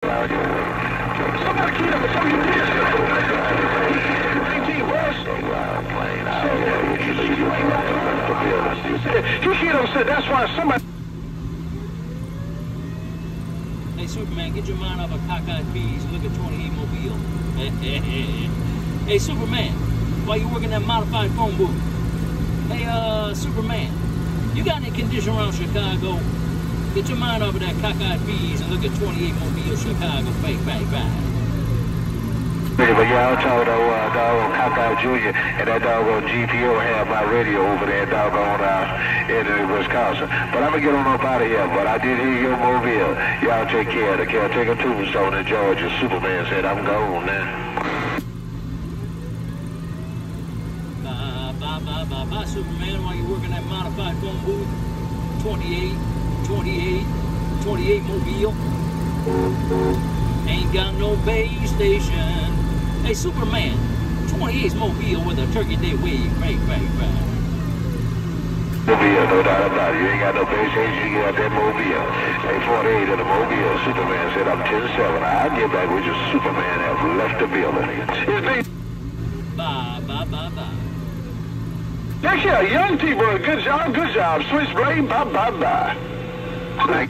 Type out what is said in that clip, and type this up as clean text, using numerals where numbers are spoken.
Somebody keyed up, some of you kids. 19 West. He keyed up and said, that's why somebody... Hey, Superman, get your mind off of cockeyed peas and look at 28 Mobile. Hey, Superman, while you working that modified phone booth. Hey, Superman, you got any condition around Chicago? Get your mind off of that cockeyed peas and look at 28 Mobile, Chicago. Bang, bang, bang. But yeah, I'm talking to doggone Cockeye Jr. and that doggone GPO have my radio over there doggone in Wisconsin. But I'm going to get on up out of here. But I did hear your Mobile. Y'all take care of the caretaker Tombstone in Georgia. Superman said I'm gone now. Bye, Superman, while you working that modified phone booth. 28 Mobile. Ain't got no base station. Hey, Superman, 28's Mobile with a Turkey Day wave. Right. Mobile, no doubt about it. You ain't got no base station, you got that Mobile. Hey, 48 in the Mobile. Superman said I'm 10-7. I'll get back with you. Superman have left the building. Bye. Take care, young people. Good job. Switchblade, bye.